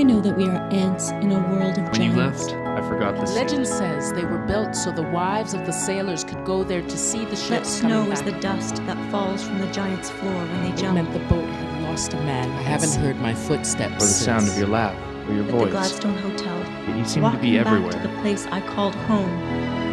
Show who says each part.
Speaker 1: know that we are ants in a world of
Speaker 2: When you
Speaker 1: giants?
Speaker 2: left, I forgot the sea.
Speaker 3: Legend says they were built so the wives of the sailors could go there to see the
Speaker 4: That
Speaker 3: ships
Speaker 4: snow
Speaker 3: coming
Speaker 4: is
Speaker 3: back.
Speaker 4: the dust that falls from the giant's floor when they
Speaker 3: It
Speaker 4: jump.
Speaker 3: meant the boat had lost a man. I haven't heard my footsteps
Speaker 2: Or the sound
Speaker 3: since.
Speaker 2: of your laugh, or your
Speaker 4: At the
Speaker 2: voice.
Speaker 4: Gladstone Hotel,
Speaker 2: You seem to
Speaker 4: walking
Speaker 2: be
Speaker 4: back
Speaker 2: everywhere.
Speaker 4: to the place I called home,